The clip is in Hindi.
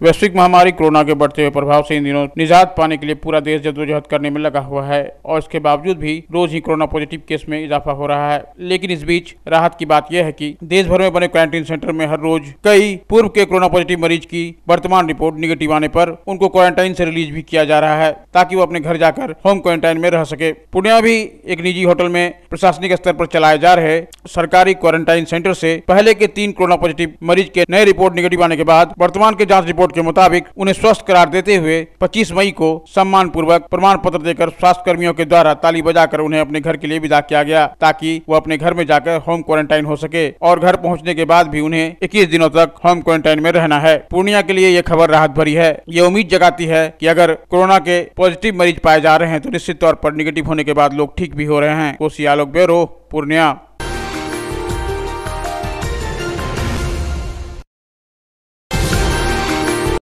वैश्विक महामारी कोरोना के बढ़ते हुए प्रभाव से इन दिनों निजात पाने के लिए पूरा देश जद्दोजहद करने में लगा हुआ है और इसके बावजूद भी रोज ही कोरोना पॉजिटिव केस में इजाफा हो रहा है। लेकिन इस बीच राहत की बात यह है कि देश भर में बने क्वारंटीन सेंटर में हर रोज कई पूर्व के कोरोना पॉजिटिव मरीज की वर्तमान रिपोर्ट निगेटिव आने पर उनको क्वारंटाइन से रिलीज भी किया जा रहा है ताकि वो अपने घर जाकर होम क्वारंटाइन में रह सके। पूर्णिया भी एक निजी होटल में प्रशासनिक स्तर पर चलाए जा रहे सरकारी क्वारंटाइन सेंटर से पहले के 3 कोरोना पॉजिटिव मरीज के नए रिपोर्ट निगेटिव आने के बाद वर्तमान के जांच रिपोर्ट के मुताबिक उन्हें स्वस्थ करार देते हुए 25 मई को सम्मान पूर्वक प्रमाण पत्र देकर स्वास्थ्य कर्मियों के द्वारा ताली बजाकर उन्हें अपने घर के लिए विदा किया गया ताकि वो अपने घर में जाकर होम क्वारंटाइन हो सके और घर पहुंचने के बाद भी उन्हें 21 दिनों तक होम क्वारंटाइन में रहना है। पूर्णिया के लिए यह खबर राहत भरी है। ये उम्मीद जगाती है कि अगर कोरोना के पॉजिटिव मरीज पाए जा रहे हैं तो निश्चित तौर पर निगेटिव होने के बाद लोग ठीक भी हो रहे हैं। कोसी आलोक ब्यूरो, पूर्णिया।